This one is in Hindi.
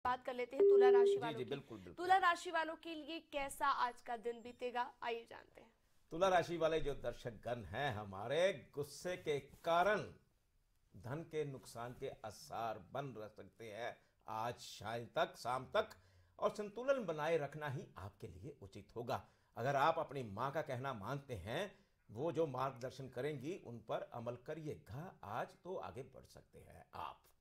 बात कर लेते हैं तुला राशि जी वालों जी, की। बिल्कुल बिल्कुल। तुला राशि वालों के लिए कैसा आज का दिन बीतेगा, आइए जानते हैं। तुला राशि वाले जो दर्शक गण हैं हमारे, गुस्से के कारण धन के नुकसान के आसार बन रह सकते हैं आज शाम तक। और संतुलन बनाए रखना ही आपके लिए उचित होगा। अगर आप अपनी माँ का कहना मानते हैं, वो जो मार्गदर्शन करेंगी उन पर अमल करिएगा, आज तो आगे बढ़ सकते हैं आप।